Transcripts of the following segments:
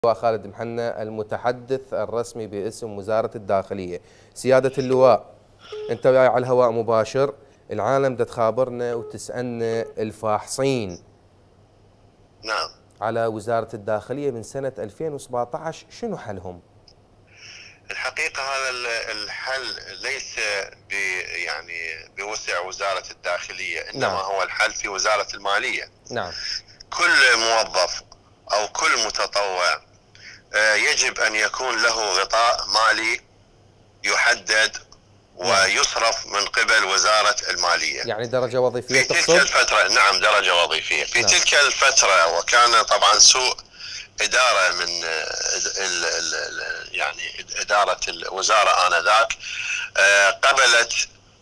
خالد محنة المتحدث الرسمي باسم وزارة الداخلية. سيادة اللواء، أنت وياي على الهواء مباشر، العالم دا تخابرنا وتسألنا الفاحصين نعم على وزارة الداخلية من سنة 2017 شنو حلهم؟ الحقيقة هذا الحل ليس يعني بوسع وزارة الداخلية، إنما نعم. هو الحل في وزارة المالية. نعم. كل موظف أو كل متطوع يجب أن يكون له غطاء مالي يحدد ويصرف من قبل وزارة المالية. يعني درجة وظيفية في تلك تقصد؟ الفترة، نعم درجة وظيفية. في نعم. تلك الفترة وكان طبعا سوء إدارة من يعني إدارة الوزارة آنذاك، قبلت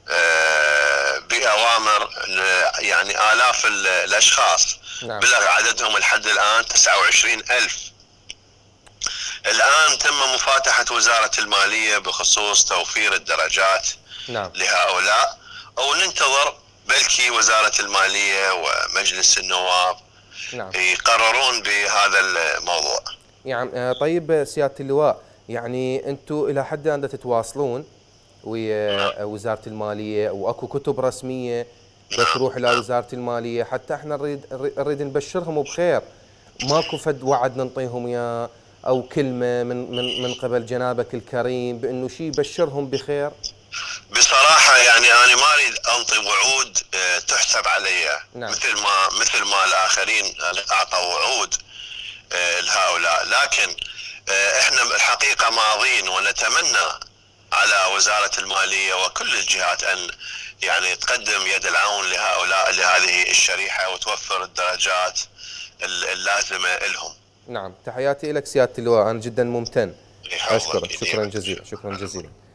بأوامر يعني آلاف الأشخاص. نعم. بلغ عددهم لحد الآن 29,000. الآن تم مفاتحة وزارة المالية بخصوص توفير الدرجات نعم. لهؤلاء، وننتظر بلكي وزارة المالية ومجلس النواب نعم. يقررون بهذا الموضوع. يعني طيب سيادة اللواء، يعني أنتم إلى حد الآن تتواصلون ويا وزارة المالية واكو كتب رسمية تروح إلى وزارة المالية حتى احنا نريد نبشرهم بخير؟ ماكو فد وعد ننطيهم اياه او كلمة من قبل جنابك الكريم بانه شيء يبشرهم بخير؟ بصراحة يعني أنا ما أريد أنطي وعود تحسب علي. نعم. مثل ما الآخرين أعطوا وعود لهؤلاء، لكن احنا الحقيقة ماضين ونتمنى على وزارة المالية وكل الجهات أن يعني تقدم يد العون لهؤلاء لهذه الشريحة وتوفر الدرجات اللازمة لهم. نعم، تحياتي لك سيادة اللواء، أنا جدا ممتن. أشكرك، شكرا شكرا جزيلا.